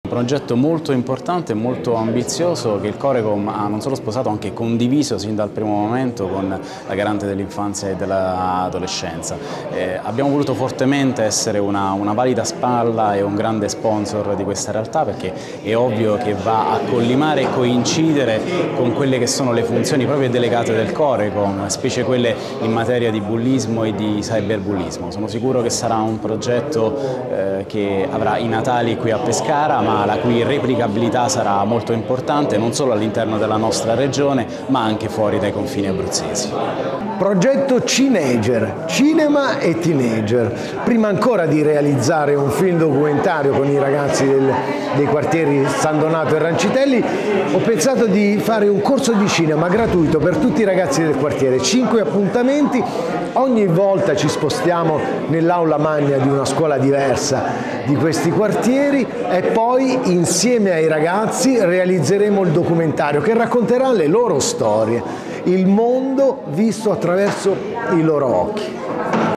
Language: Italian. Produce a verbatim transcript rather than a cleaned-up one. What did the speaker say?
progetto molto importante e molto ambizioso che il Corecom ha non solo sposato, ma anche condiviso sin dal primo momento con la Garante dell'infanzia e dell'adolescenza. Eh, abbiamo voluto fortemente essere una, una valida spalla e un grande sponsor di questa realtà, perché è ovvio che va a collimare e coincidere con quelle che sono le funzioni proprio delegate del Corecom, specie quelle in materia di bullismo e di cyberbullismo. Sono sicuro che sarà un progetto eh, che avrà i natali qui a Pescara, ma la cui replicabilità sarà molto importante non solo all'interno della nostra regione ma anche fuori dai confini abruzzesi. Progetto Cineger, cinema e teenager. Prima ancora di realizzare un film documentario con i ragazzi del, dei quartieri San Donato e Rancitelli, ho pensato di fare un corso di cinema gratuito per tutti i ragazzi del quartiere. Cinque appuntamenti, ogni volta ci spostiamo nell'aula magna di una scuola diversa di questi quartieri e poi insieme ai ragazzi realizzeremo il documentario che racconterà le loro storie, il mondo visto attraverso i loro occhi.